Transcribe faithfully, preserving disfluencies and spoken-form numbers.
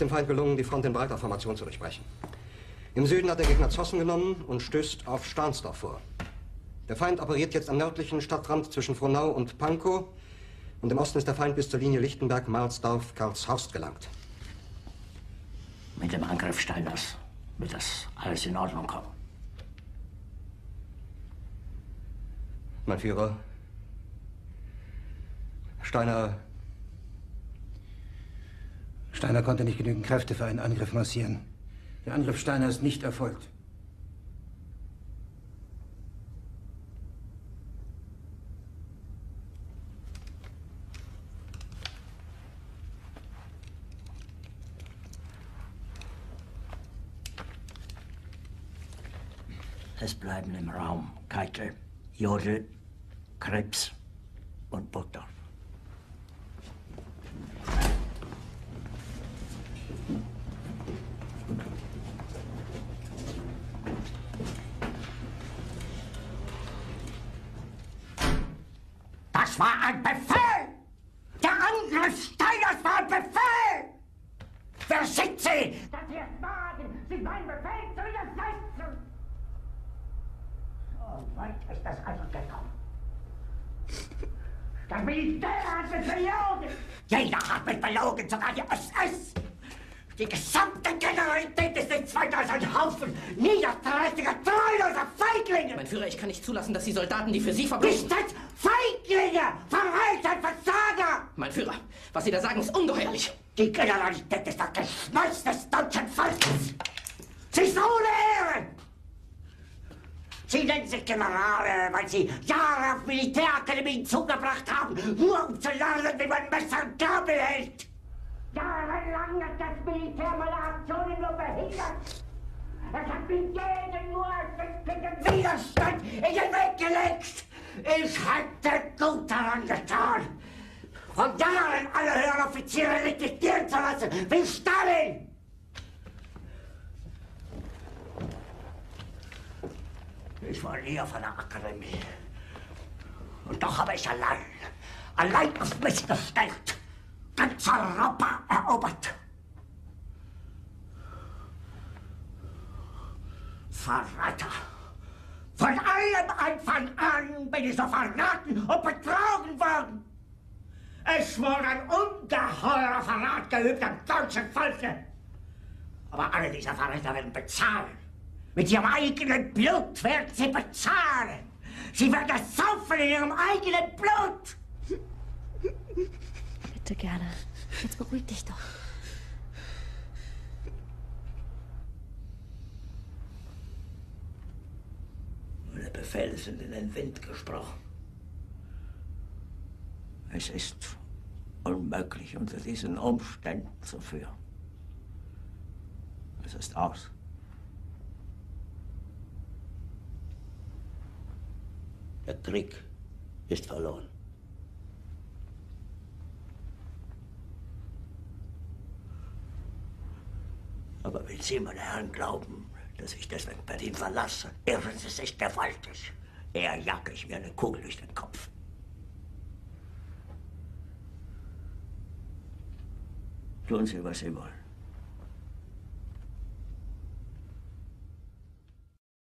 dem Feind gelungen, die Front in breiter Formation zu durchbrechen. Im Süden hat der Gegner Zossen genommen und stößt auf Stahnsdorf vor. Der Feind operiert jetzt am nördlichen Stadtrand zwischen Frohnau und Pankow. Und im Osten ist der Feind bis zur Linie Lichtenberg-Marsdorf-Karlshorst gelangt. Mit dem Angriff Steiners wird das alles in Ordnung kommen. Mein Führer, Steiner... Steiner konnte nicht genügend Kräfte für einen Angriff massieren. Der Angriff Steiner ist nicht erfolgt. Es bleiben im Raum Keitel, Jodl, Krebs und Burgdorf. Das war ein Befehl! Der Angriff Steiners war ein Befehl! Wer sind Sie, dass Sie es wagen, sich meinen Befehl zu widersetzen? So weit ist das also gekommen. Das Militär hat mich belogen! Jeder hat mich belogen, sogar die S S! Die gesamte Generalität ist nichts weiter als ein Haufen niederträchtiger, treuloser Feiglinge! Mein Führer, ich kann nicht zulassen, dass die Soldaten, die für Sie verbrechen... Nicht als Feiglinge! Verreiter, Versager! Mein Führer, was Sie da sagen, ist ungeheuerlich. Die Generalität ist das Geschmeiß des deutschen Volkes! Sie ist ohne Ehre! Sie nennen sich Generale, weil Sie Jahre auf Militärakademien zugebracht haben, nur um zu lernen, wie man Messer und Gabel hält! Jahrelang hat das Militär meine Aktionen nur behindert. Es hat mir jeden nur ersichtlichen Widerstand in den Weg gelegt. Ich hätte gut daran getan, von Jahren alle höheren Offiziere liquidieren zu lassen, wie Stalin. Ich war nie auf einer Akademie. Und doch habe ich allein, allein auf mich gestellt, ganz Europa erobert. Verräter! Von allem Anfang an bin ich so verraten und betrogen worden. Es wurde ein ungeheurer Verrat geübt am deutschen Volke. Aber alle diese Verräter werden bezahlen. Mit ihrem eigenen Blut werden sie bezahlen. Sie werden es saufen in ihrem eigenen Blut. Bitte gerne. Jetzt beruhig dich doch. Meine Befehle sind in den Wind gesprochen. Es ist unmöglich, unter diesen Umständen zu führen. Es ist aus. Der Krieg ist verloren. Aber wenn Sie, meine Herren, glauben, dass ich deswegen Berlin verlasse, irren Sie sich gewaltig. Eher jage ich mir eine Kugel durch den Kopf. Tun Sie, was Sie wollen.